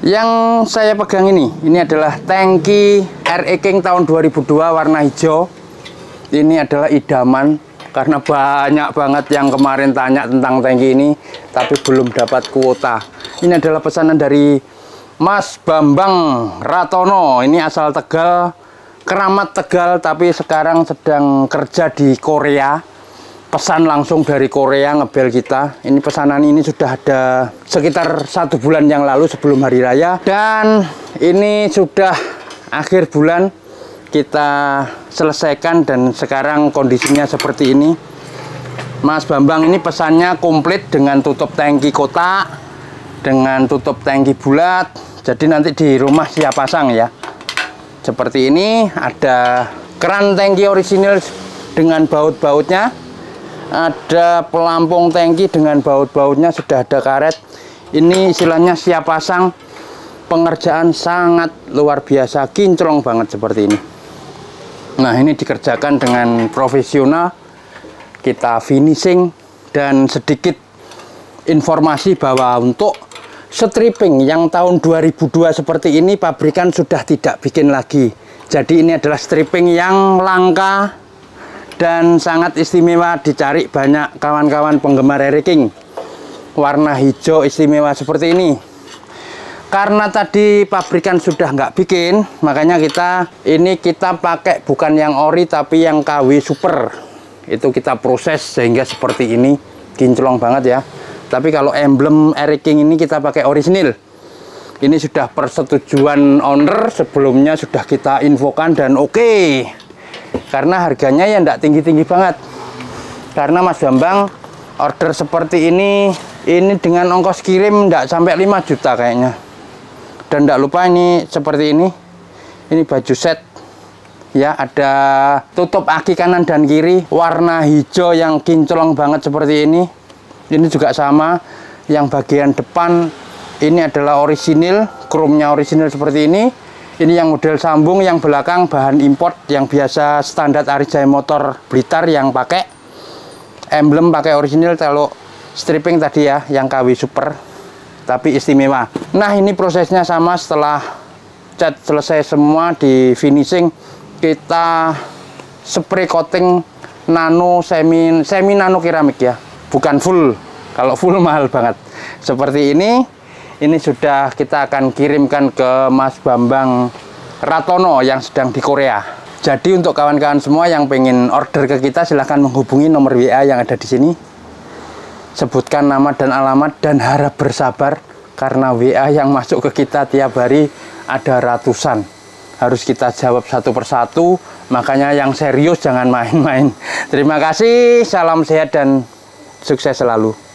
Yang saya pegang ini adalah tangki RE King tahun 2002 warna hijau. Ini adalah idaman karena banyak banget yang kemarin tanya tentang tangki ini tapi belum dapat kuota. Ini adalah pesanan dari Mas Bambang Ratono. Ini asal Tegal, Keramat Tegal, tapi sekarang sedang kerja di Korea. Pesan langsung dari Korea, ngebel kita. Ini pesanan ini sudah ada sekitar 1 bulan yang lalu sebelum hari raya, dan ini sudah akhir bulan kita selesaikan dan sekarang kondisinya seperti ini. Mas Bambang ini pesannya komplit dengan tutup tangki kotak, dengan tutup tangki bulat. Jadi nanti di rumah siap pasang ya. Seperti ini, ada keran tangki orisinil dengan baut-bautnya. Ada pelampung tangki dengan baut-bautnya, sudah ada karet. Ini istilahnya siap pasang. Pengerjaan sangat luar biasa, kinclong banget seperti ini. Nah, ini dikerjakan dengan profesional. Kita finishing, dan sedikit informasi bahwa untuk stripping yang tahun 2002 seperti ini pabrikan sudah tidak bikin lagi. Jadi ini adalah stripping yang langka dan sangat istimewa, dicari banyak kawan-kawan penggemar RE King. Warna hijau istimewa seperti ini. Karena tadi pabrikan sudah nggak bikin, makanya kita pakai bukan yang ori tapi yang KW Super. Itu kita proses sehingga seperti ini, kinclong banget ya. Tapi kalau emblem RE King ini kita pakai orisinil. Ini sudah persetujuan owner, sebelumnya sudah kita infokan dan oke. Karena harganya ya enggak tinggi-tinggi banget. Karena Mas Bambang order seperti ini dengan ongkos kirim enggak sampai 5 juta kayaknya. Dan enggak lupa ini seperti ini. Ini baju set. Ya, ada tutup aki kanan dan kiri warna hijau yang kinclong banget seperti ini. Ini juga sama. Yang bagian depan ini adalah orisinil, chrome-nya orisinil seperti ini. Ini yang model sambung, yang belakang bahan import yang biasa standar Arijaya Motor Blitar yang pakai emblem pakai orisinil. Kalau stripping tadi ya yang KW Super, tapi istimewa. Nah, ini prosesnya sama. Setelah cat selesai semua, di finishing kita spray coating nano semi nano keramik ya, bukan full. Kalau full mahal banget. Seperti ini sudah kita akan kirimkan ke Mas Bambang Ratono yang sedang di Korea. Jadi untuk kawan-kawan semua yang pengen order ke kita, silahkan menghubungi nomor WA yang ada di sini. Sebutkan nama dan alamat dan harap bersabar karena WA yang masuk ke kita tiap hari ada ratusan. Harus kita jawab satu persatu, makanya yang serius jangan main-main. Terima kasih, salam sehat dan sukses selalu.